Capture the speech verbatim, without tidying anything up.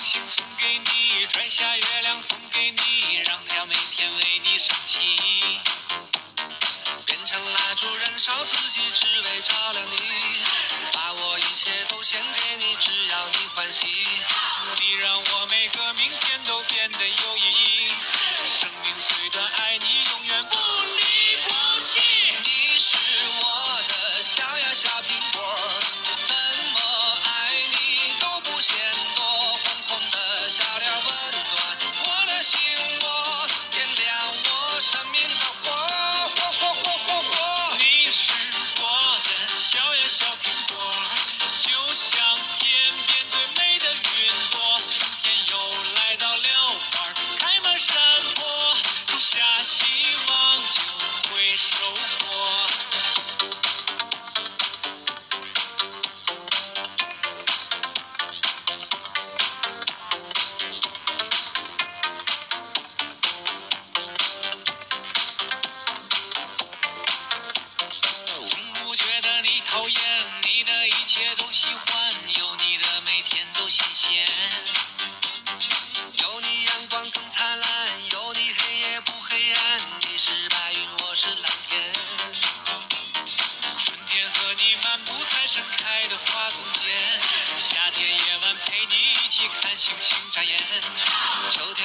星送给你，拽下月亮送给你，让太阳每天为你升起。变成蜡烛燃烧自己，只为照亮你，把我一切都献给你，只要你欢喜。你让我每个明天都变得有意义，生命虽短，爱你永远不离不弃。你是我的小呀小苹果，怎么爱你都不嫌多，红红的笑脸温暖我的心窝，点亮我生命的火，火火火火火。你是我的小呀小苹果，就像天边最美的云朵，春天又来到了花开满山坡，种下希望就会收获。从不觉得你讨厌，你的一切都喜欢，有你的每天都新鲜。有你阳光更灿烂，有你黑夜不黑暗，你是白云，我是蓝天。春天和你漫步在盛开的花中间，夏天夜晚陪你一起看星星眨眼，秋天